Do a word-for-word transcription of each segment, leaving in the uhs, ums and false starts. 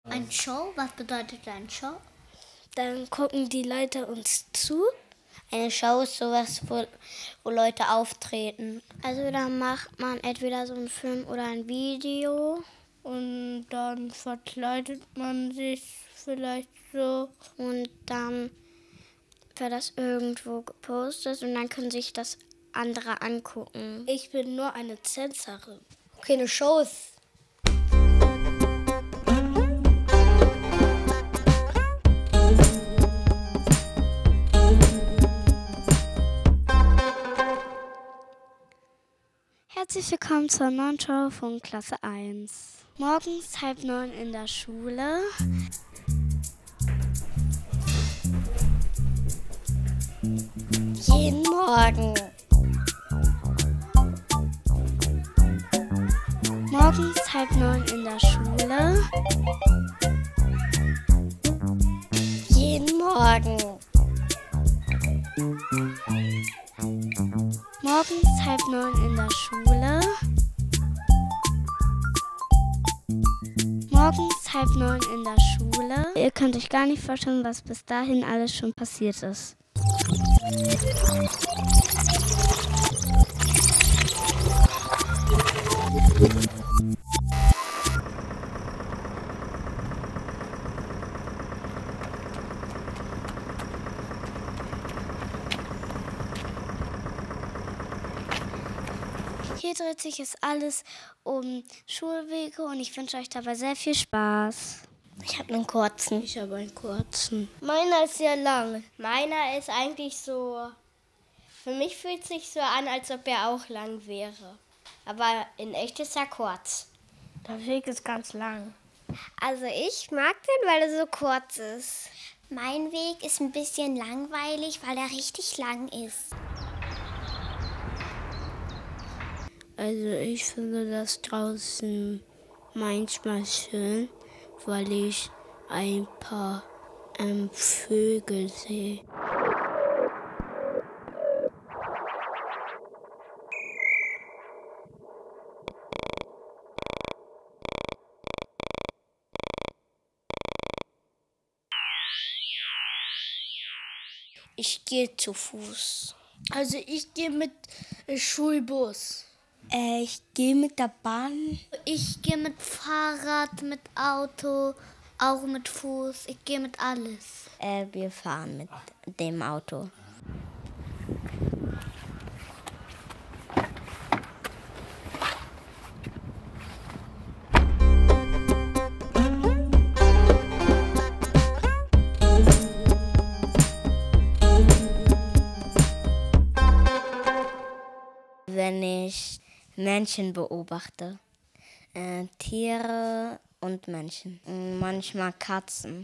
Ein Show? Was bedeutet ein Show? Dann gucken die Leute uns zu. Eine Show ist sowas, wo, wo Leute auftreten. Also da macht man entweder so einen Film oder ein Video. Und dann verkleidet man sich vielleicht so. Und dann wird das irgendwo gepostet und dann können sich das andere angucken. Ich bin nur eine Tänzerin. Okay, eine Show ist... Herzlich willkommen zur neuen Show von Klasse eins. Morgens halb neun in der Schule. Jeden Morgen. Morgens halb neun in der Schule. Jeden Morgen. Morgens halb neun in der Schule. Morgens halb neun in der Schule. Ihr könnt euch gar nicht vorstellen, was bis dahin alles schon passiert ist. Hier dreht sich es alles um Schulwege und ich wünsche euch dabei sehr viel Spaß. Ich habe einen kurzen. Ich habe einen kurzen. Meiner ist sehr lang. Meiner ist eigentlich so... Für mich fühlt es sich so an, als ob er auch lang wäre. Aber in echt ist er kurz. Der Weg ist ganz lang. Also ich mag den, weil er so kurz ist. Mein Weg ist ein bisschen langweilig, weil er richtig lang ist. Also ich finde das draußen manchmal schön, weil ich ein paar ähm, Vögel sehe. Ich gehe zu Fuß. Also ich gehe mit äh, Schulbus. Äh, ich gehe mit der Bahn. Ich gehe mit Fahrrad, mit Auto, auch mit Fuß. Ich gehe mit alles. Äh, wir fahren mit dem Auto. Wenn ich Menschen beobachte, äh, Tiere und Menschen, manchmal Katzen.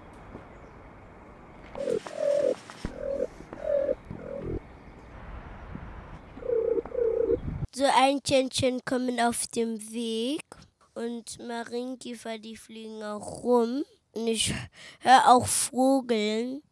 So Eichhörnchen kommen auf dem Weg und Marienkäfer, die fliegen auch rum. Und ich höre auch Vogeln.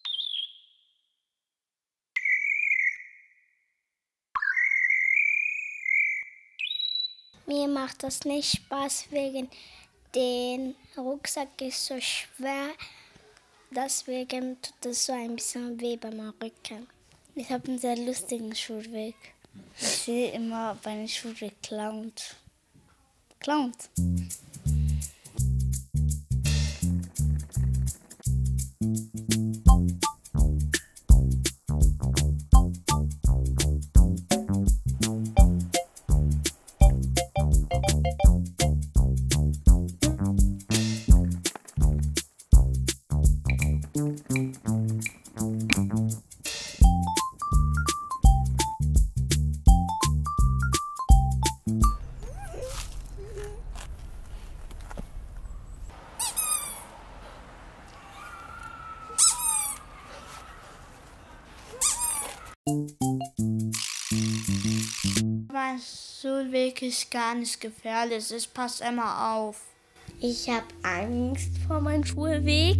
Mir macht das nicht Spaß, wegen den Rucksack ist so schwer. Deswegen tut es so ein bisschen weh beim Rücken. Ich habe einen sehr lustigen Schulweg. Ich sehe immer, wenn ich Schulweg klaut. Klaut. Mein Schulweg ist gar nicht gefährlich. Ich passe immer auf. Ich habe Angst vor meinem Schulweg.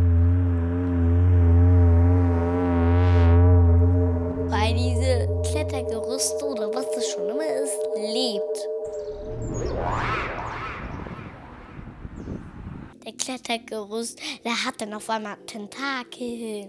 Weil diese Klettergerüste oder was das schon immer ist, lebt. Der Klettergerüst. Der hat dann auf einmal Tentakel.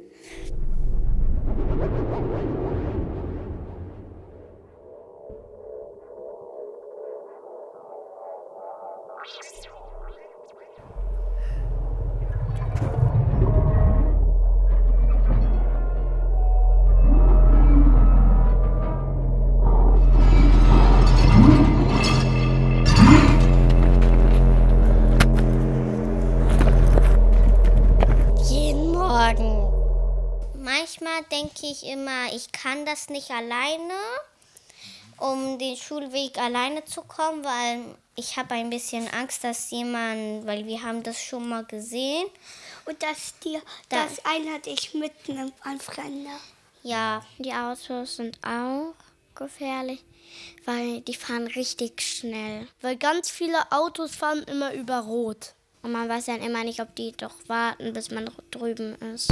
Manchmal denke ich immer, ich kann das nicht alleine, um den Schulweg alleine zu kommen, weil ich habe ein bisschen Angst, dass jemand, weil wir haben das schon mal gesehen. Und dass dir Da- das einer dich mitnimmt an Fremde. Ja, Die Autos sind auch gefährlich, weil die fahren richtig schnell. Weil ganz viele Autos fahren immer über Rot. Und man weiß dann immer nicht, ob die doch warten, bis man drüben ist.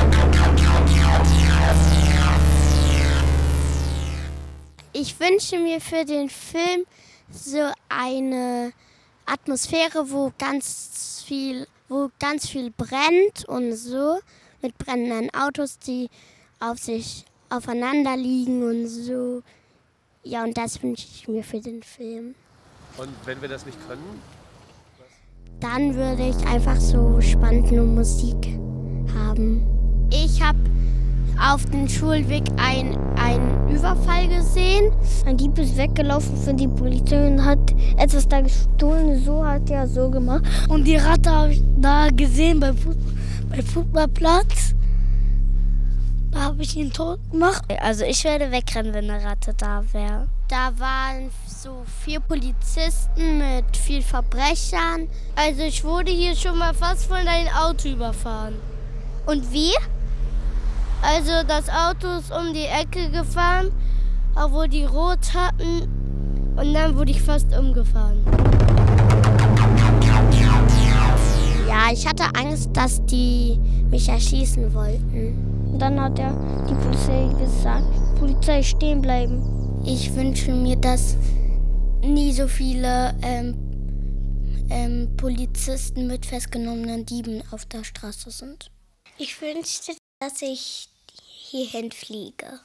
Ich wünsche mir für den Film so eine Atmosphäre, wo ganz viel, wo ganz viel brennt und so, mit brennenden Autos, die auf sich aufeinander liegen und so. Ja, und das wünsche ich mir für den Film. Und wenn wir das nicht können? Dann würde ich einfach so spannende Musik haben. Ich habe auf dem Schulweg einen Überfall gesehen. Ein Dieb ist weggelaufen von der Polizei und hat etwas da gestohlen. So hat er so gemacht. Und die Ratte habe ich da gesehen beim, Fuß, beim Fußballplatz. Da habe ich ihn tot gemacht. Also ich würde wegrennen, wenn eine Ratte da wäre. Da waren so vier Polizisten mit vier Verbrechern. Also ich wurde hier schon mal fast von einem Auto überfahren. Und wie? Also das Auto ist um die Ecke gefahren, obwohl die rot hatten. Und dann wurde ich fast umgefahren. Ja, ich hatte Angst, dass die mich erschießen wollten. Und dann hat er die Polizei gesagt, Polizei stehen bleiben. Ich wünsche mir, dass nie so viele ähm, ähm, Polizisten mit festgenommenen Dieben auf der Straße sind. Ich wünschte, dass ich hierhin fliege.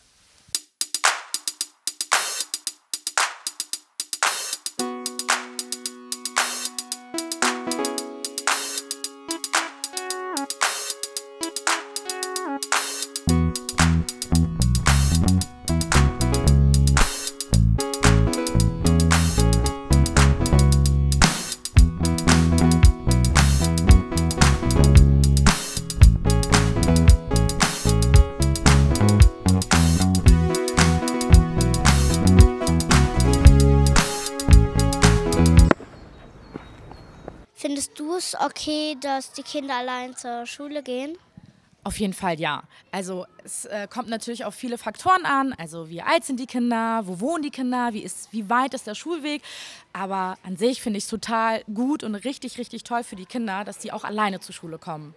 Findest du es okay, dass die Kinder allein zur Schule gehen? Auf jeden Fall ja. Also es äh, kommt natürlich auf viele Faktoren an. Also wie alt sind die Kinder, wo wohnen die Kinder, wie, ist, wie weit ist der Schulweg. Aber an sich finde ich es total gut und richtig, richtig toll für die Kinder, dass die auch alleine zur Schule kommen.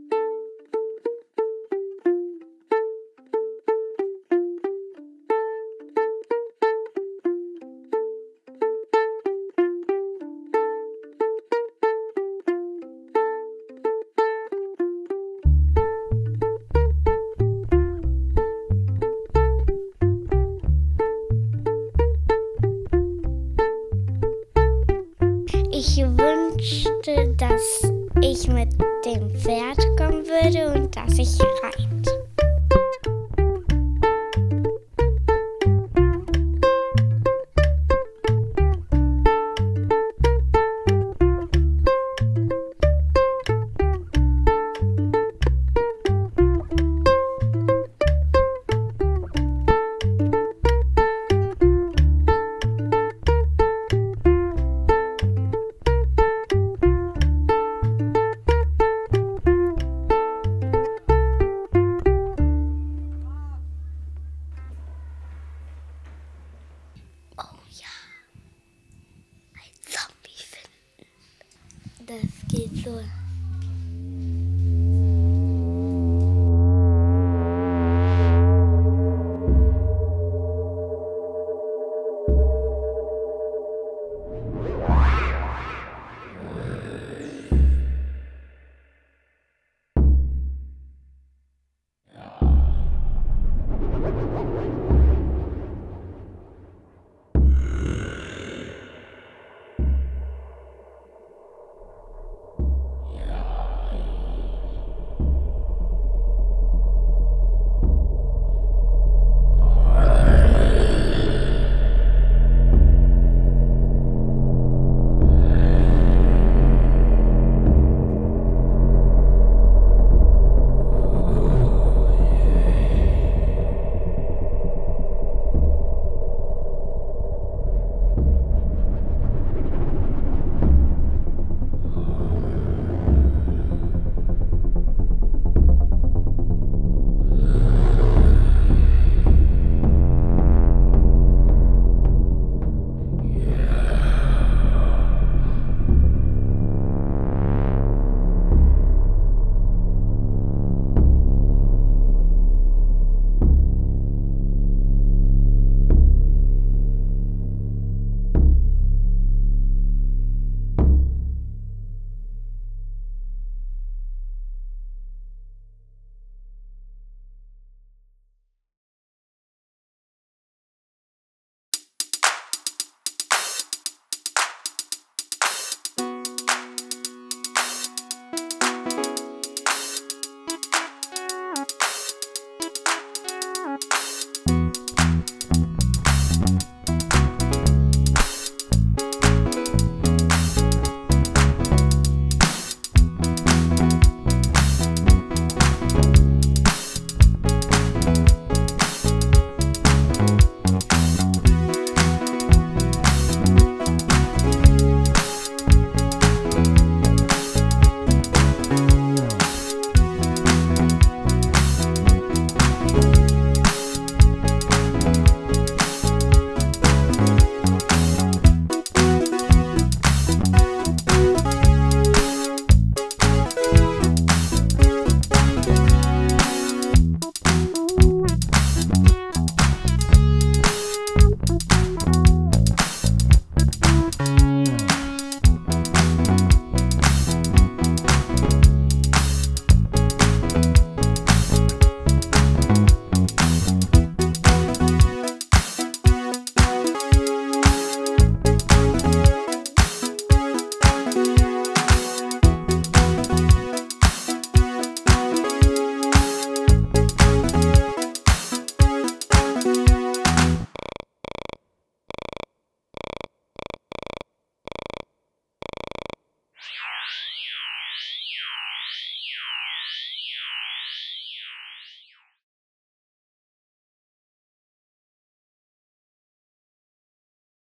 Ich wünschte, dass ich mit dem Pferd kommen würde und dass ich reite. Das geht so.